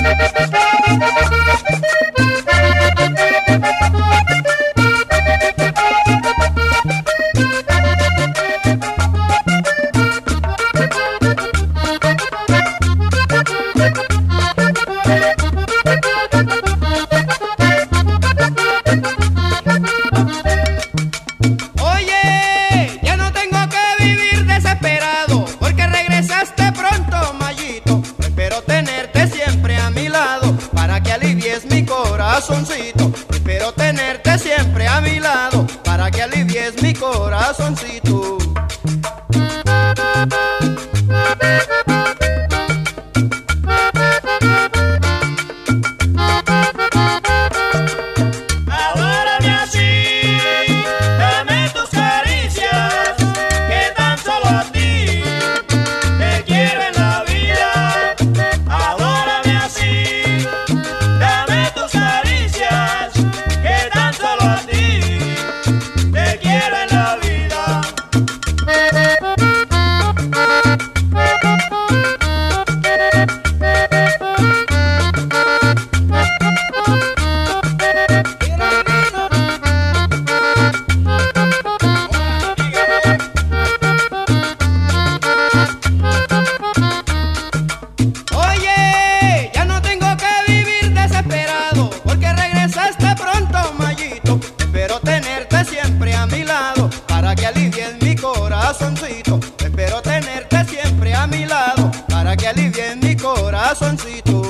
Oye, ya no tengo que vivir desesperado, porque regresaste pronto, Mayito. Espero tenerte siempre a mi lado, para que alivies mi corazoncito. Espero tenerte siempre a mi lado, para que alivies mi corazoncito. Adórame así, dame tus caricias, que tan solo a ti te quiero en la vida. Adórame así, dame tus caricias, que tan solo a ti te quiero en la vida. Oye, ya no tengo que vivir desesperado, porque regresaste pronto, Mayito. Espero tenerte siempre a mi lado, para que alivies mi corazoncito. Espero tenerte siempre a mi lado, para que alivies mi corazoncito.